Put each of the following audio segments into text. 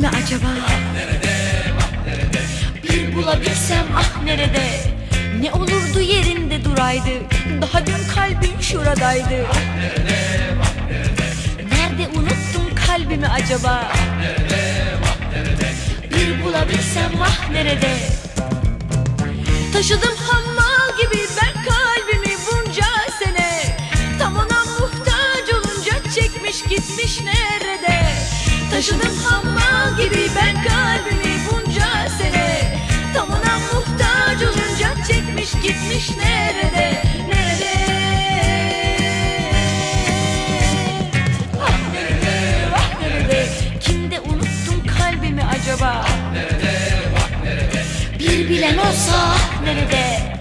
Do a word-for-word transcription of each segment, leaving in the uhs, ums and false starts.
mi acaba? Ah nerede, ah nerede? Bir bulabilsem ah nerede? Ne olurdu yerinde duraydı, daha dün kalbim şuradaydı. Ah nerede, ah nerede? Nerede unuttum kalbimi acaba? Ah nerede, ah nerede? Bir bulabilsem ah nerede? Taşıdım hammal gibi ben kalbimi bunca sene, tam ona muhtaç olunca çekmiş gitmiş nerede? Taşıdım hammal gibi ben kalbimi bunca sene, tam ona muhtaç olunca çekmiş gitmiş nerede? Nerede? Ah nerede? Ah nerede? Kimde unuttum kalbimi acaba? Ah nerede, ah nerede? Bir bilen olsa ah nerede?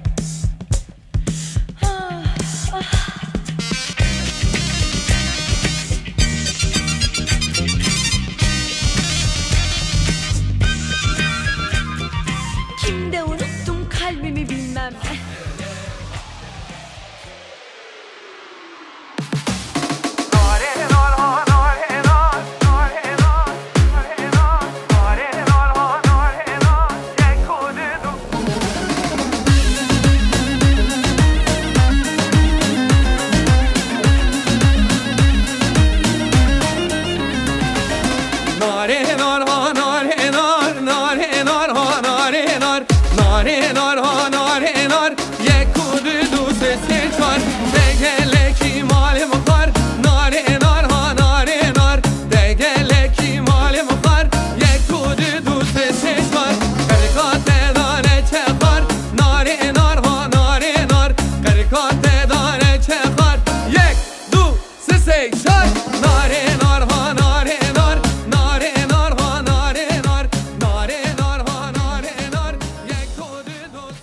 Ah, ah. Kimde unuttum kalbimi bilmem. Nare nar ha nare nar nare nar ha nare nar nare nar ha nare nar ye kud du se se çar de gele ki malim kar nare nar ha nare nar de gele ki malim kar ye kud du se se çar karkate dane çekar nare nar ha nare nar karkate dane çekar ye du se se çar nare nar ha nare nar nare nar ha nare nar nare nar ha nare nar ye kud du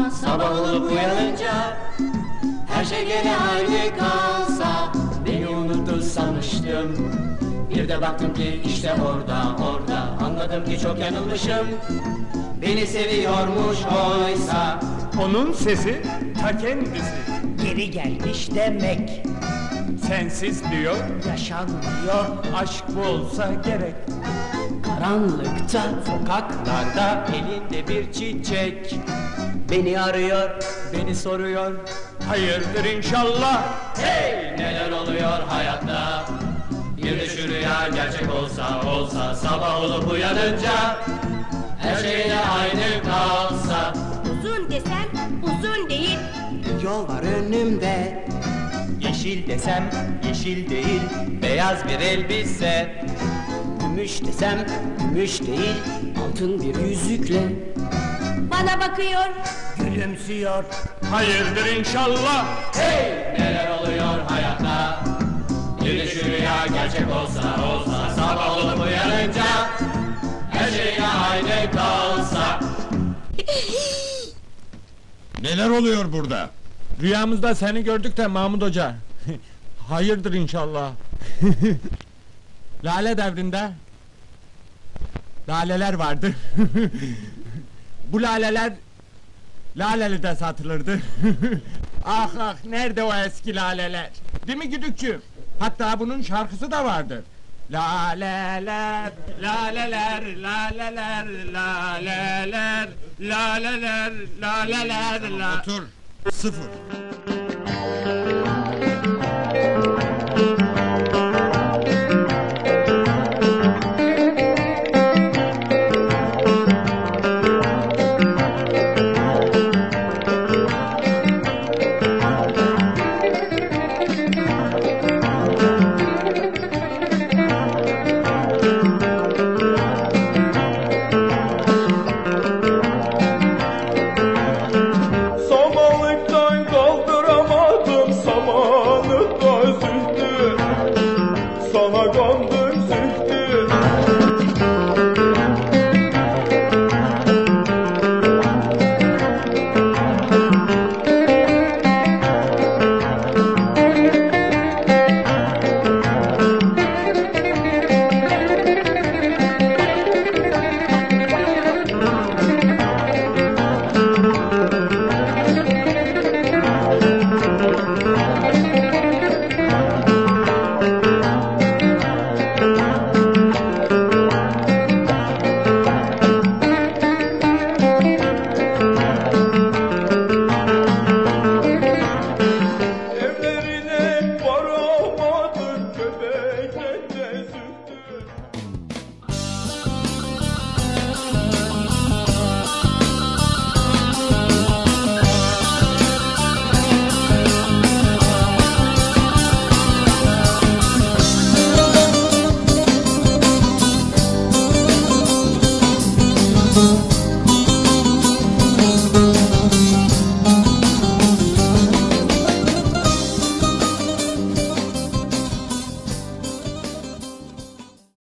olsa, sabah olup uyanınca her şey gene aynı kalsa. Beni unuttu sanmıştım, bir de baktım ki işte orada, orada. Anladım ki çok yanılmışım, beni seviyormuş oysa. Onun sesi ta kendisi. Geri gelmiş demek, Sensiz diyor, yaşanmıyor. aşk bu olsa gerek. Karanlıkta, sokaklarda, elinde bir çiçek beni arıyor, beni soruyor. Hayırdır inşallah. Hey, neler oluyor hayatta? Bir de şu rüya gerçek olsa olsa, sabah olup uyanınca her şey de aynı kalsa. Uzun desem uzun değil. Yol var önümde, yeşil desem yeşil değil. Beyaz bir elbise, Gümüş desem gümüş değil. Altın bir yüzükle Bana bakıyor. gülümsüyor. Hayırdır inşallah. hey, neler oluyor hayatta? Bir de şu rüya gerçek olsa olsa, sabah olup uyanınca her şey de aynı kalsa. Neler oluyor burada? Rüyamızda seni gördük de Mahmud Hoca. Hayırdır inşallah. Lale devrinde laleler vardı. Bu laleler Laleli'de satılırdı. Ah ah, nerede o eski laleler? Değil mi güdükçü? Hatta bunun şarkısı da vardır. Laleler, laleler, laleler, laleler, laleler, laleler, la... Otur. Sıfır.